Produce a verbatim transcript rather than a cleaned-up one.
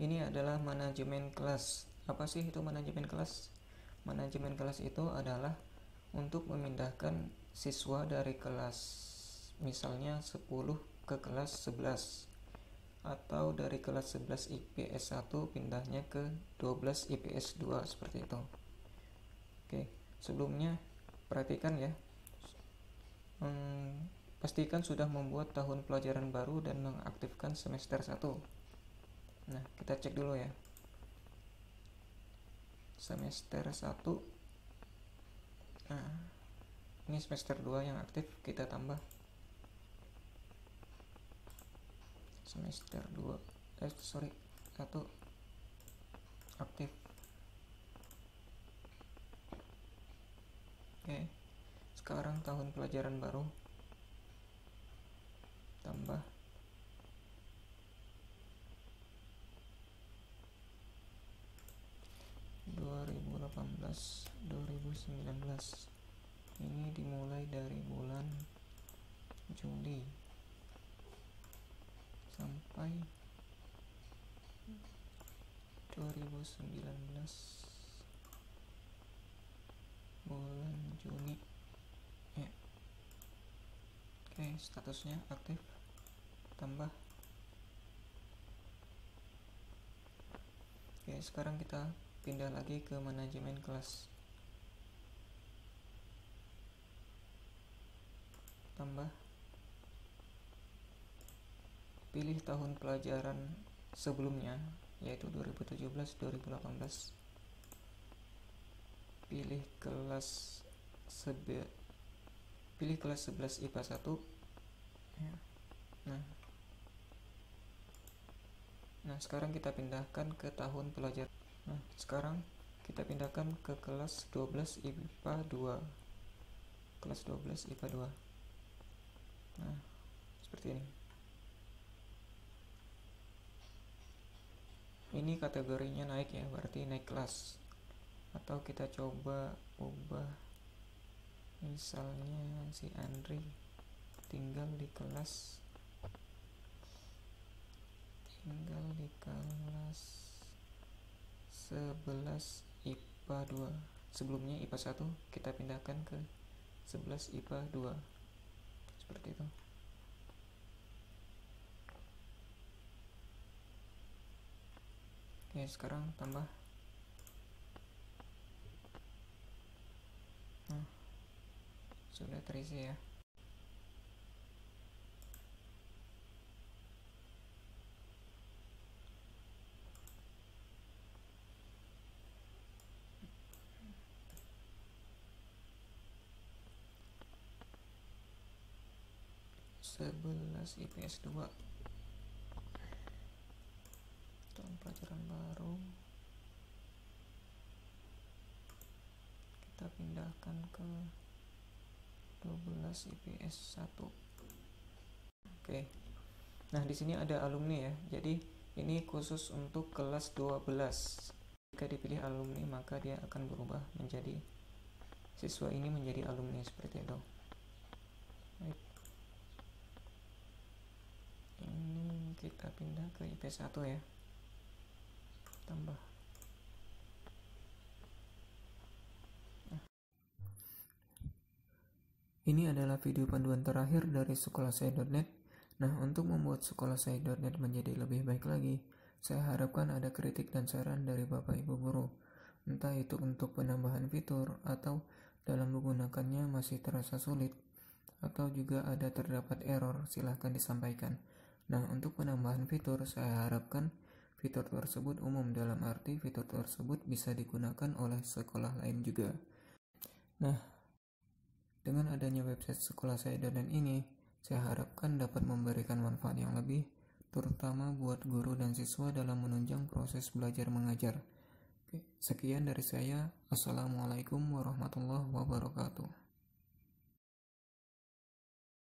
ini adalah manajemen kelas. Apa sih itu manajemen kelas? Manajemen kelas itu adalah untuk memindahkan siswa dari kelas misalnya sepuluh ke kelas sebelas, atau dari kelas sebelas I P S satu pindahnya ke dua belas I P S dua, seperti itu. Oke, sebelumnya perhatikan ya, hmm, pastikan sudah membuat tahun pelajaran baru dan mengaktifkan semester satu. Nah, kita cek dulu ya. Semester satu. Nah, ini semester dua yang aktif, kita tambah semester dua. Eh, sorry, satu aktif. Oke, sekarang tahun pelajaran baru, tambah dua ribu delapan belas dua ribu sembilan belas. Ini dimulai dari bulan Juli sampai dua ribu sembilan belas bulan Juni ya. Oke, statusnya aktif, tambah. Oke, sekarang kita pindah lagi ke manajemen kelas, tambah, pilih tahun pelajaran sebelumnya yaitu dua ribu tujuh belas dua ribu delapan belas, pilih kelas sebe pilih kelas sebelas I P A satu ya. Nah, nah sekarang kita pindahkan ke tahun pelajaran. Nah, sekarang kita pindahkan ke kelas dua belas I P A dua. Kelas dua belas I P A dua. Nah, seperti ini. Ini kategorinya naik ya, berarti naik kelas. Atau kita coba ubah, misalnya si Andri tinggal di kelas tinggal di kelas sebelas I P A dua. Sebelumnya I P A satu, kita pindahkan ke sebelas I P A dua. Seperti itu. Oke, sekarang tambah. Nah, sudah terisi ya. sebelas I P S dua, tahun pelajaran baru, kita pindahkan ke dua belas I P S satu. Oke, nah di sini ada alumni ya, jadi ini khusus untuk kelas dua belas. Jika dipilih alumni, maka dia akan berubah menjadi, siswa ini menjadi alumni, seperti itu. Baik, ini kita pindah ke I P satu ya, tambah. Nah, ini adalah video panduan terakhir dari sekolah saya dot net. Nah, untuk membuat sekolah saya dot net menjadi lebih baik lagi, saya harapkan ada kritik dan saran dari Bapak Ibu guru, entah itu untuk penambahan fitur atau dalam menggunakannya masih terasa sulit, atau juga ada terdapat error, silahkan disampaikan. Nah, untuk penambahan fitur, saya harapkan fitur tersebut umum, dalam arti fitur tersebut bisa digunakan oleh sekolah lain juga. Nah, dengan adanya website sekolah saya dot net ini, saya harapkan dapat memberikan manfaat yang lebih, terutama buat guru dan siswa dalam menunjang proses belajar mengajar. Oke, sekian dari saya. Assalamualaikum warahmatullahi wabarakatuh.